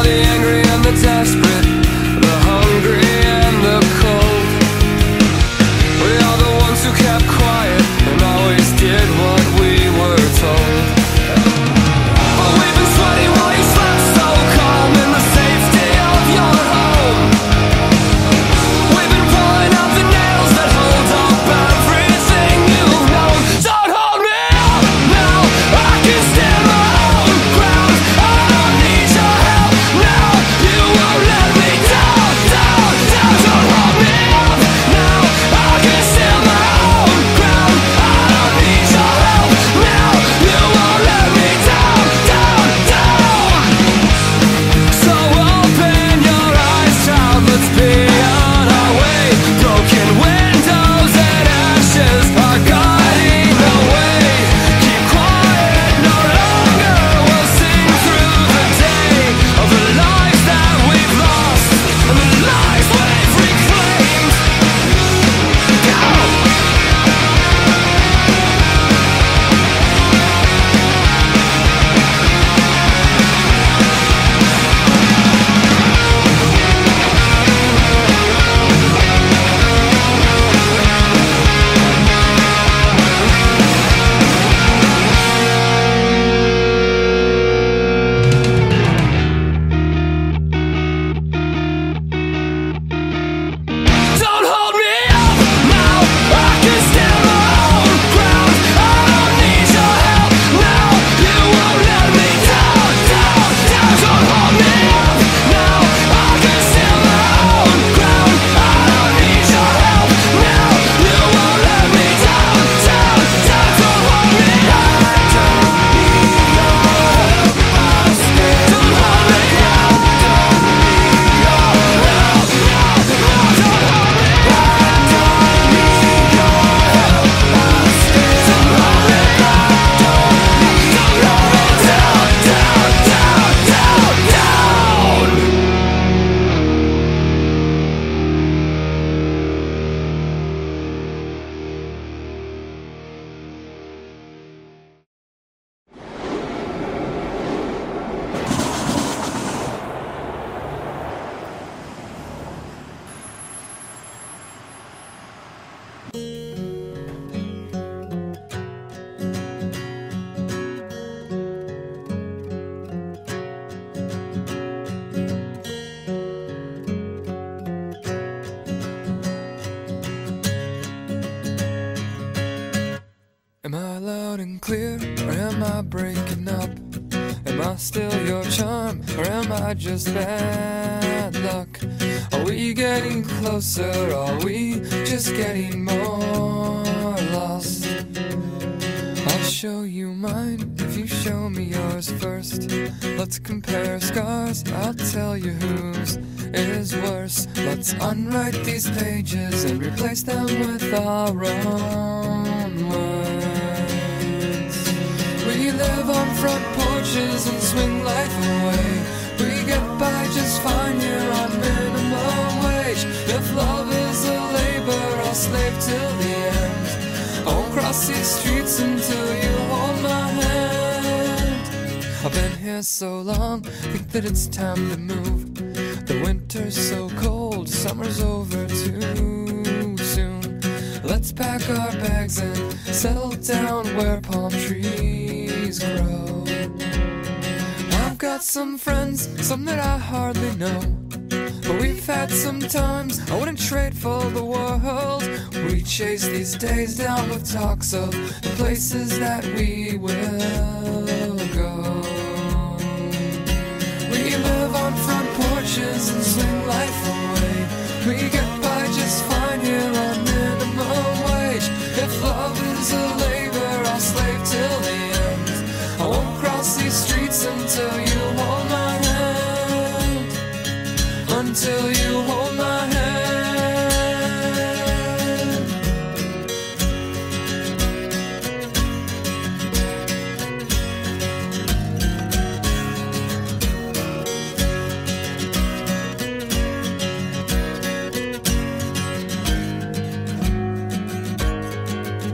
are the angry and the desperate, the hungry and the cold. We are the ones who kept quiet and always did what we were told. But we've been sweating while you slept so calm in the safety of your home. We've been pulling out the nails that hold up everything you've known. Don't hold me up now, I can stand my own ground. I don't need your help now, you won't let me down, down, down. Don't hold me up now, I can stand my own ground. I don't need your help now, you won't let me down, down, down. So open your eyes, child, let's be on our way. Broken windows and ashes are guiding the way. Keep quiet no longer, we'll sing through the day of the lives that we've lost and the lives we've reclaimed. Go! Don't hold me up now, I can stand my own ground. I don't need your help now, you won't let me down, down, down. Don't hold me up now, I can stand my own ground. I don't need your help now, you won't let me down, down, down. Don't hold me up, don't need your help, I'll stand. Don't hold me up, don't need your help, don't hold me up. Am I loud and clear, or am I breaking up? Am I still your charm, or am I just bad luck? Are we getting closer, are we just getting more lost? I'll show you mine if you show me yours first. Let's compare scars, I'll tell you whose is worse. Let's unwrite these pages and replace them with our own words. We live on front porches and swing life away. We get by just fine here on minimum wage. If love is a labor, I'll slave till the end. I won't cross these streets until you hold my hand. I've been here so long, think that it's time to move. The winter's so cold, summer's over too soon. Let's pack our bags and settle down where palm trees grow. I've got some friends, some that I hardly know, but we've had some times I wouldn't trade for the world. We chase these days down with talks of the places that we will go. We live on front porches and swing life away. We get by just fine here on minimum wage. If love is a labor, I'll slave till the end. I won't cross these streets until you hold my hand. Until you hold my hand.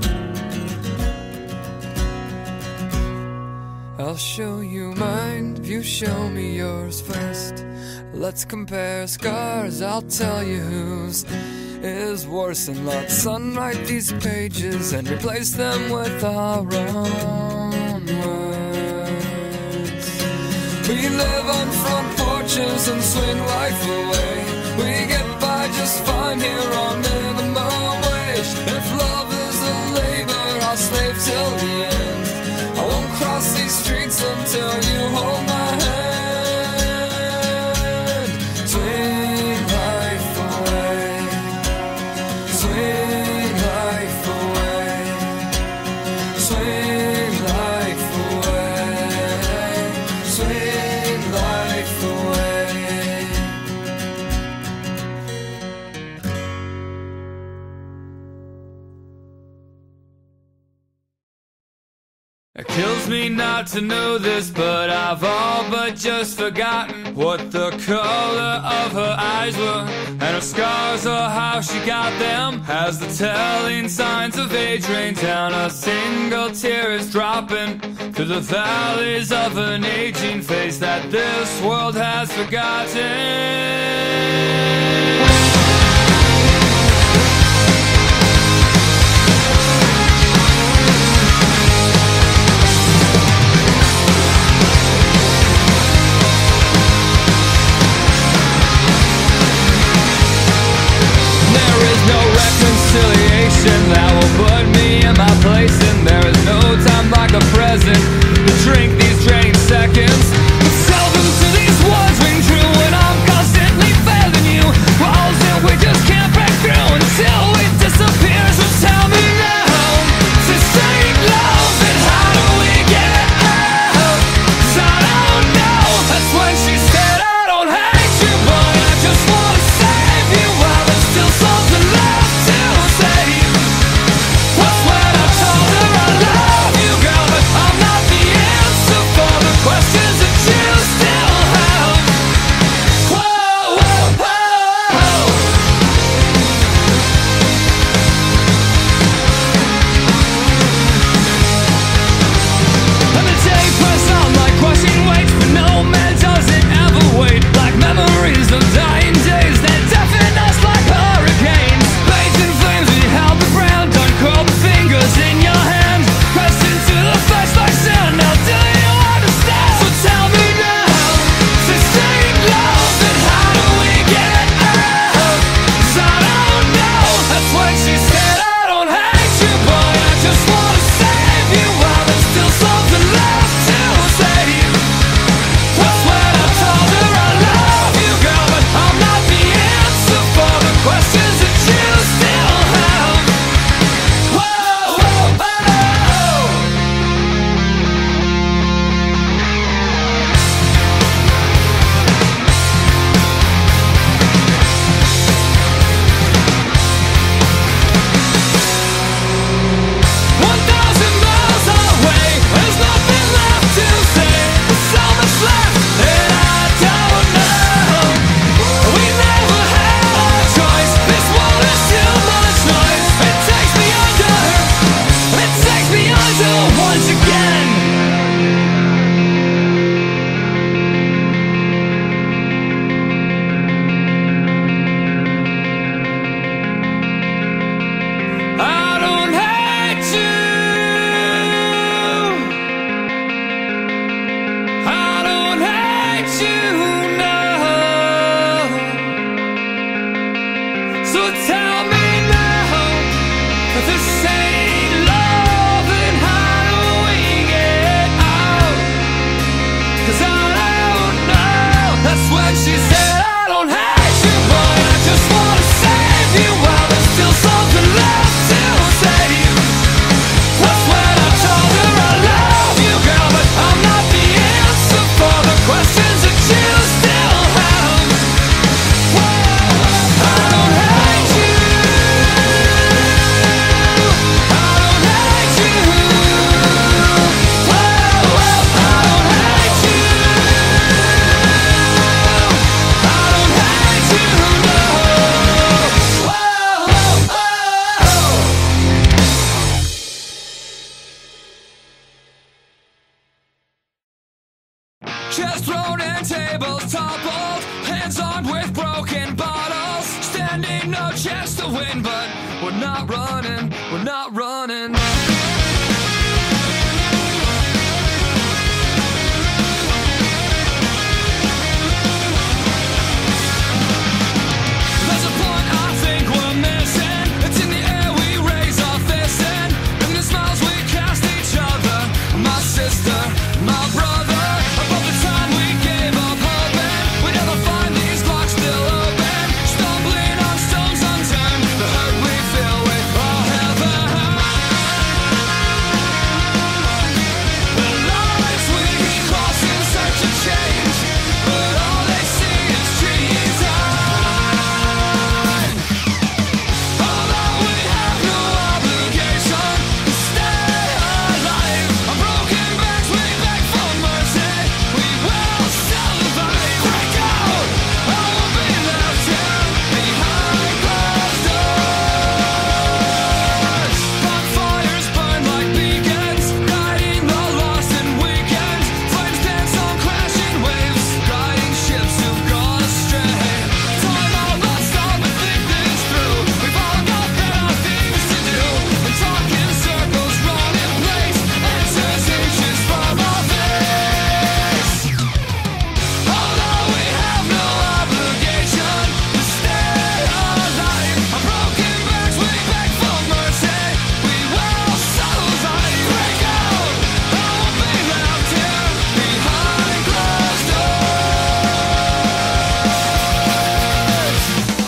I'll show you mine if you show me yours first. Let's compare scars, I'll tell you whose is worse. And let's unwrite these pages and replace them with our own words. We live on front porches and swing life away. We get by just fine here on minimum wage. If love is a labor, I'll slave till the end. I won't cross these streets until you hold my hand. Swing life away, swing life away, swing life away, swing life away. It kills me not to know this, but I've all but just forgotten what the color of her eyes were, and her scars or how she got them. As the telling signs of age rain down, a single tear is dropping through the valleys of an aging face that this world has forgotten. Reconciliation that will put me in my place, and there is no time like the present to drink these draining seconds. But seldom do these words ring true when I'm constantly failing you. we're not running, we're not running. There's a point I think we're missing. It's in the air we raise our fists in, and the smiles we cast each other. My sister, my brother, about the time we gave up hoping we'd never find these locks still open, stumbling on stones unturned, the hurt we feel with all heaven. The lives we cross in search of change, but all they see is trees high. Although we have no obligation to stay alive, on broken backs we beg for mercy, we will survive. Break out, I won't be left here behind closed doors. Bonfires burn like beacons, guiding the lost and weekend. Flames dance on crashing waves, guiding ships who've gone astray. Time all but stop and think this through. We've all got better things to do, and talk in circles, wrong in place, answers inches from our face. Although we have no obligation to stay alive, on broken backs we beg for mercy, we will survive. Break out, I won't be left here behind closed doors.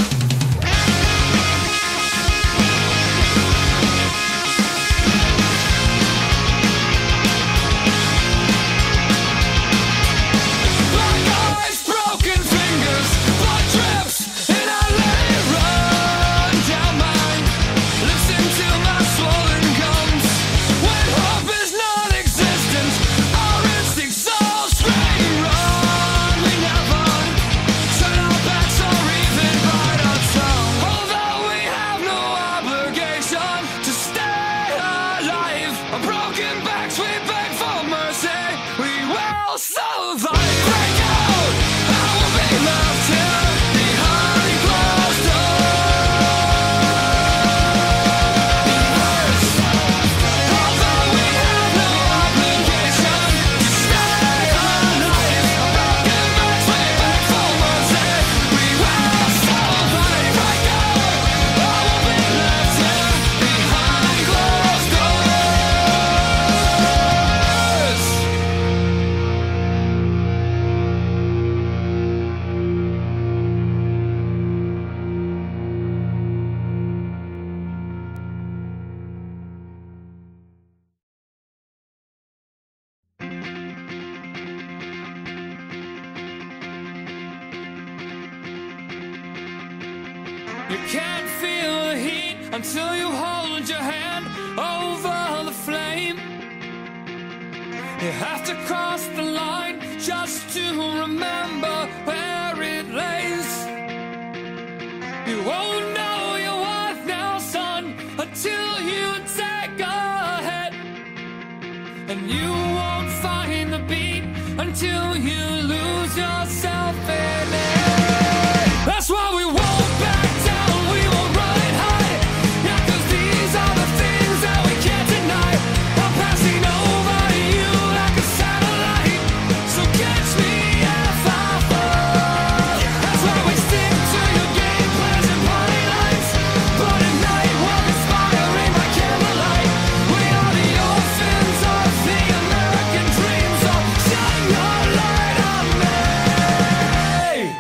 Black eyes, broken fingers, blood drips, and I let it run down mine. Listen to my swollen gums. When hope is non-existent, our instincts all scream, run. We never turn our backs or even bite our tongue. Although we have no obligation to stay alive, on broken backs we beg for mercy, we will survive. Break out, I won't be left here behind closed doors. Although we have no obligation to stay alive, on broken backs we beg for mercy, we will survive. Break out, I won't be left here behind closed doors. You can't feel the heat until you hold your hand over the flame. You have to cross the line just to remember where it lays. You won't know your worth now, son, until you take a hit. And you won't find the beat until you lose yourself in it. That's why we won't back down, we won't run high. Yeah, 'cause these are the things that we can't deny. I'm passing over you like a satellite, so catch me if I fall. That's why we stick to your game plans and party lights, but at night we're conspiring by candlelight. We are the orphans of the American dream, so shine your light on me.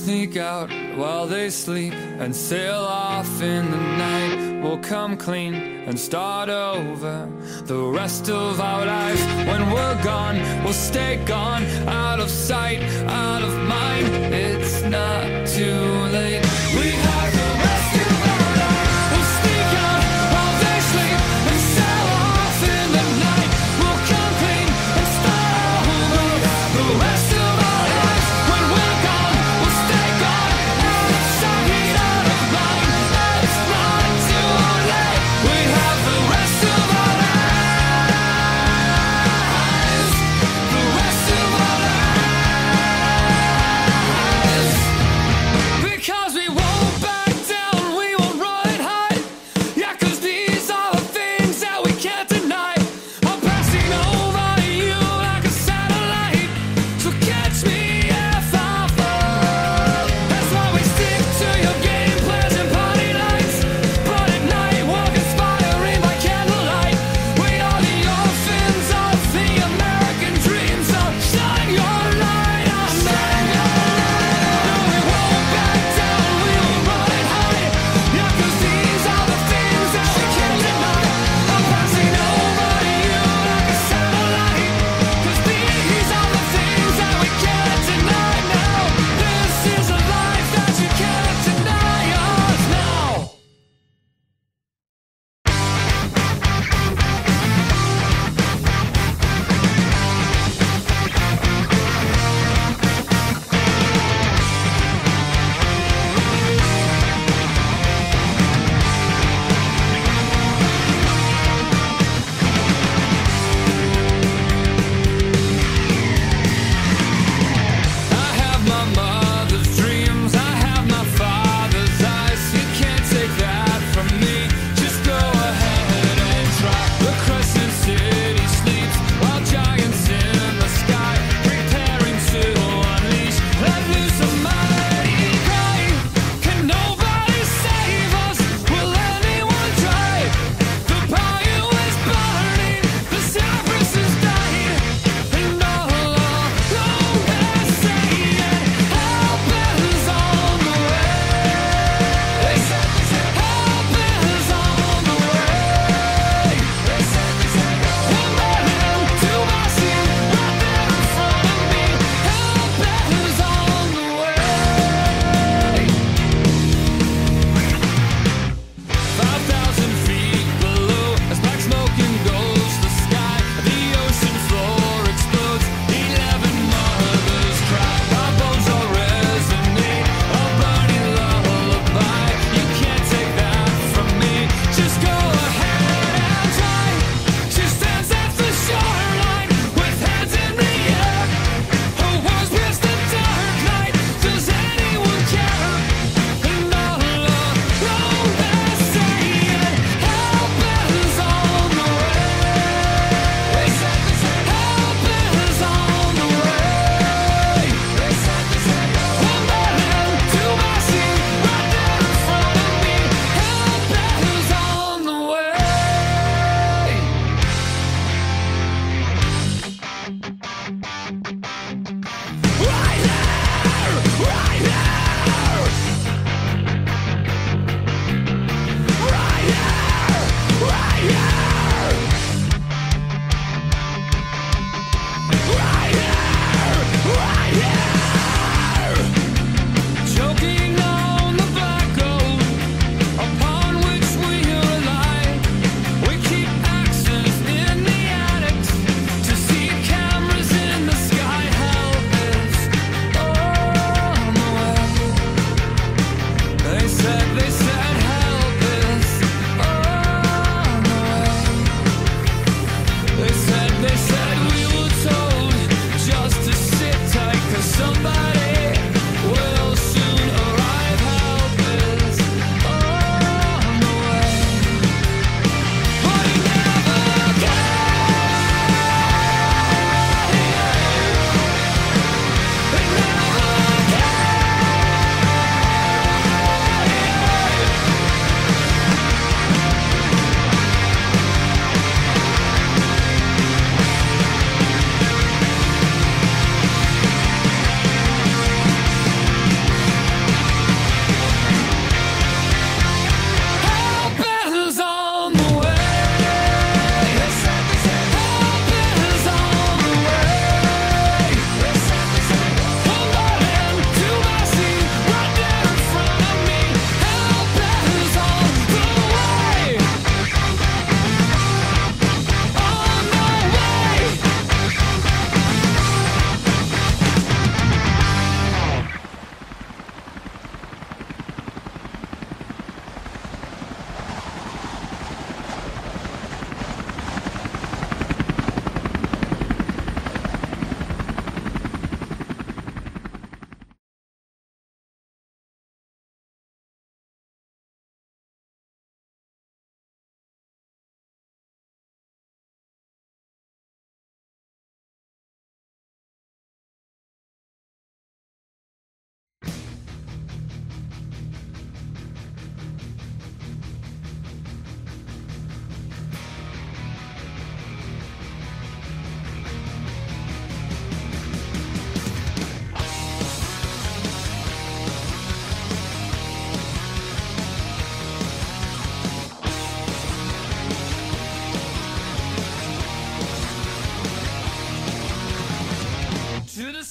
sneak out while they sleep and sail off in the night. We'll come clean and start over the rest of our lives. When we're gone, we'll stay gone, out of sight, out of mind. It's not too late. We have the rest of our lives. We'll sneak out while they sleep and sail off in the night. We'll come clean and start over the rest of our lives. When we're gone, we'll stay gone, out of sight, out of mind. It's not too late. We have the rest of our lives. The rest of our lives.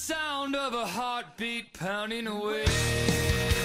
sound of a heartbeat pounding away.